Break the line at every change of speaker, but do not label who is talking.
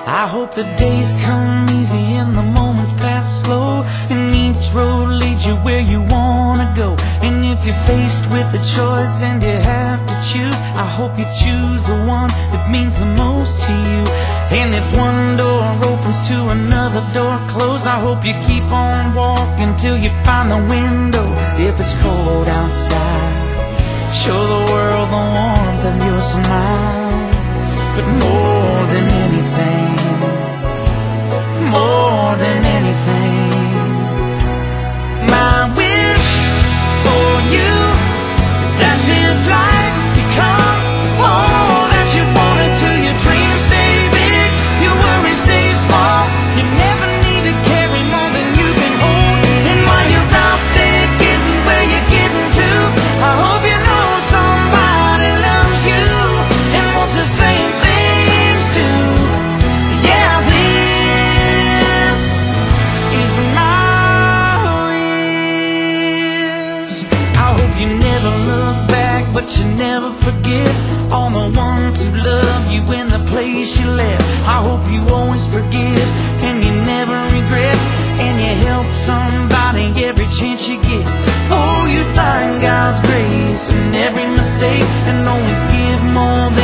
I hope the days come easy and the moments pass slow, and each road leads you where you wanna go. And if you're faced with a choice and you have to choose, I hope you choose the one that means the most to you. And if one door opens to another door closed, I hope you keep on walking till you find the window. If it's cold outside, show the world the warmth of your smile. But more than anything, more than anything, my wish for you is that this life becomes all that you want it to. Your dreams stay big, your worries stay small. You never need to carry more than you can hold. And while you're out there getting where you're getting to, I hope you know somebody loves you and wants the same things too. Yeah, this is my wish. I hope you never look back, but you never forget all the ones who love you in the place you left. I hope you always forgive and you never regret, and you help somebody every chance you get. Oh, you find God's grace in every mistake, and always give more